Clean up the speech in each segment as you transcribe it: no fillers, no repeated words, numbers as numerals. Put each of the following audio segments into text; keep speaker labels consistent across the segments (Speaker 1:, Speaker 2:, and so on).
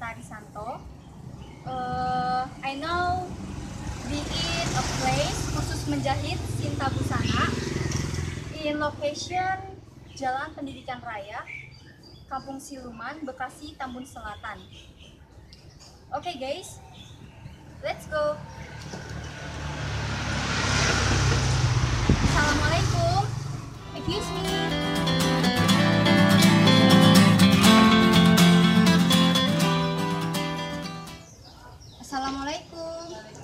Speaker 1: Arisanto. I know we in a place khusus menjahit Sinta Busana in location Jalan Pendidikan Raya, Kampung Siluman, Bekasi, Tambun Selatan. Okay guys, let's go. Assalamualaikum. Excuse me. Assalamualaikum.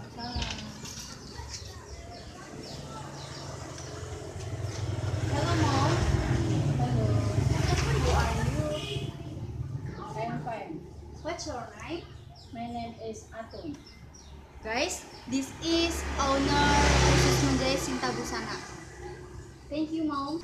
Speaker 1: Hello mom.
Speaker 2: Hello,
Speaker 1: Who are you?
Speaker 2: I'm fine.
Speaker 1: What's your name?
Speaker 2: My name is Atun.
Speaker 1: Guys, this is owner khusus menjahit Sinta Busana. Thank you mom.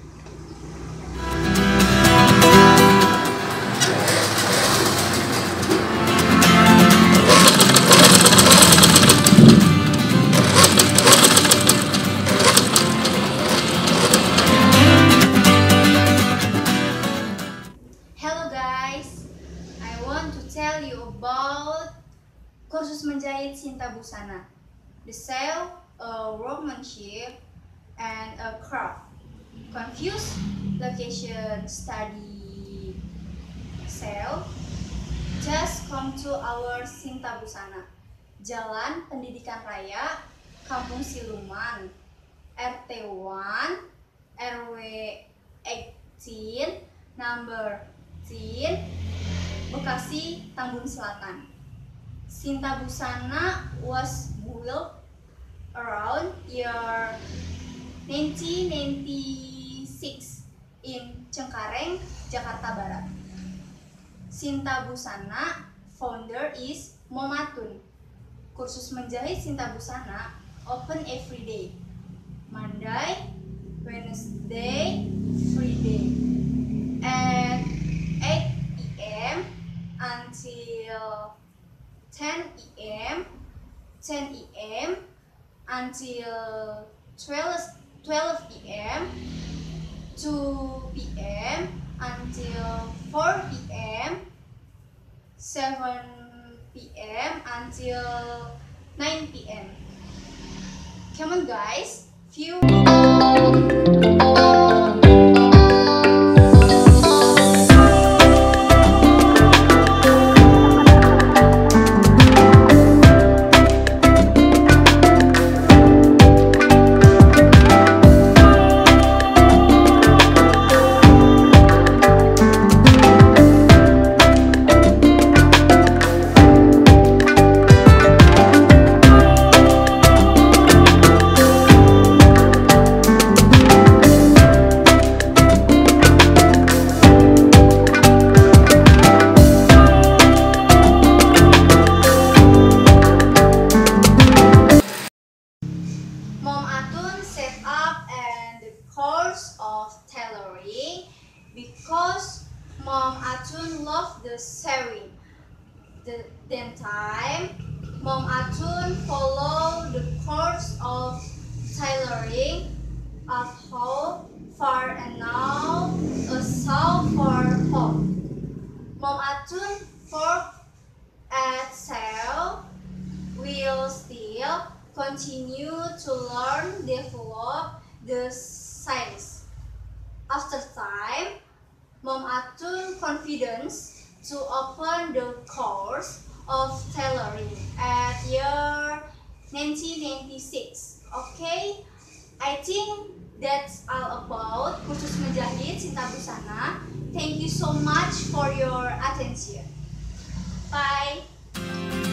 Speaker 1: Hello guys, I want to tell you about kursus menjahit Sinta Busana. The sale, workmanship, and a craft. Confused? Location study sale. Just come to our Sinta Busana. Jalan Pendidikan Raya, Kampung Siluman, RT 1, RW 18, number 10, Bekasi, Tambun Selatan. Sinta Busana was built around year 1996 in Cengkareng, Jakarta Barat. Sinta Busana founder is Mom Atun. Kursus menjahit Sinta Busana open every day. Monday, Wednesday, Friday at 8 p.m. until 10 a.m. 10 a.m. until 12 p.m. 2 p.m. until 4 p.m. 7 p.m. until 9 p.m. Come on guys, few Mom Atun set up and the course of tailoring because Mom Atun loved the sewing. Then time, Mom Atun followed the course of tailoring at home far and now a south for home. Mom Atun worked at sale will still continue to learn, develop the science. After time, Mom Atun confidence to open the course of tailoring at year 1996. Okay, I think that's all about kursus menjahit Sinta Busana. Thank you so much for your attention. Bye.